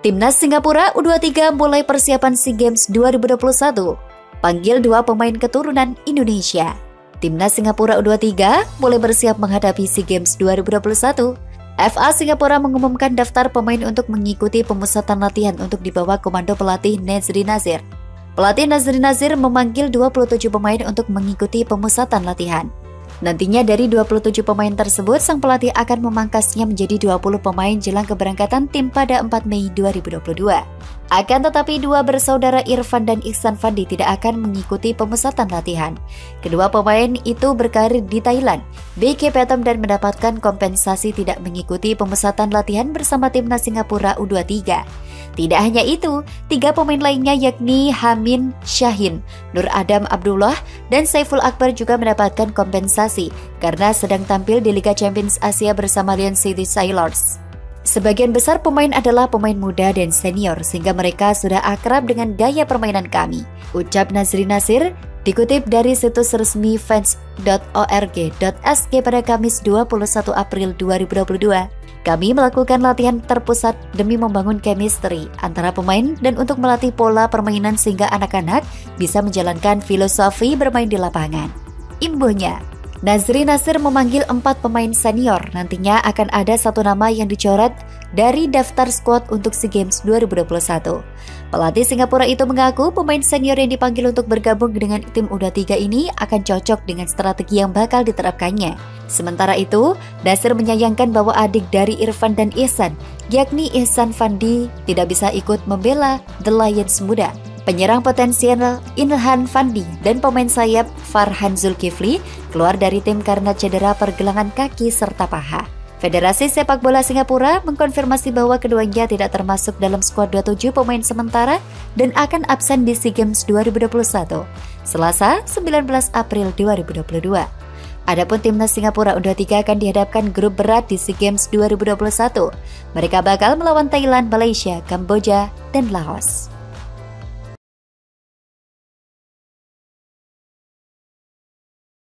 Timnas Singapura U23 mulai persiapan SEA Games 2021. Panggil 2 pemain keturunan Indonesia. Timnas Singapura U23 mulai bersiap menghadapi SEA Games 2021. FA Singapura mengumumkan daftar pemain untuk mengikuti pemusatan latihan untuk dibawa komando pelatih Nazri Nazir. Pelatih Nazri Nazir memanggil 27 pemain untuk mengikuti pemusatan latihan. Nantinya dari 27 pemain tersebut, sang pelatih akan memangkasnya menjadi 20 pemain jelang keberangkatan tim pada 4 Mei 2022. Akan tetapi dua bersaudara Irfan dan Ihsan Fandi tidak akan mengikuti pemusatan latihan. Kedua pemain itu berkarir di Thailand, BK Pathum, dan mendapatkan kompensasi tidak mengikuti pemusatan latihan bersama Timnas Singapura U23. Tidak hanya itu, 3 pemain lainnya yakni Hamin Shahin, Nur Adam Abdullah, dan Saiful Akbar juga mendapatkan kompensasi karena sedang tampil di Liga Champions Asia bersama Lion City Sailors. Sebagian besar pemain adalah pemain muda dan senior sehingga mereka sudah akrab dengan gaya permainan kami, ucap Nazri Nazir, dikutip dari situs resmi fans.org.sg pada Kamis 21 April 2022. Kami melakukan latihan terpusat demi membangun chemistry antara pemain dan untuk melatih pola permainan sehingga anak-anak bisa menjalankan filosofi bermain di lapangan. Imbuhnya, Nazri Nazir memanggil 4 pemain senior. Nantinya akan ada 1 nama yang dicoret dari daftar skuad untuk SEA Games 2021. Pelatih Singapura itu mengaku pemain senior yang dipanggil untuk bergabung dengan tim U23 ini akan cocok dengan strategi yang bakal diterapkannya. Sementara itu, Nazir menyayangkan bahwa adik dari Irfan dan Ihsan, yakni Ihsan Fandi, tidak bisa ikut membela The Lions muda. Penyerang potensial Ilhan Fandi dan pemain sayap Farhan Zulkifli keluar dari tim karena cedera pergelangan kaki serta paha. Federasi Sepak Bola Singapura mengkonfirmasi bahwa keduanya tidak termasuk dalam skuad 27 pemain sementara dan akan absen di SEA Games 2021, Selasa 19 April 2022. Adapun Timnas Singapura U23 akan dihadapkan grup berat di SEA Games 2021. Mereka bakal melawan Thailand, Malaysia, Kamboja, dan Laos.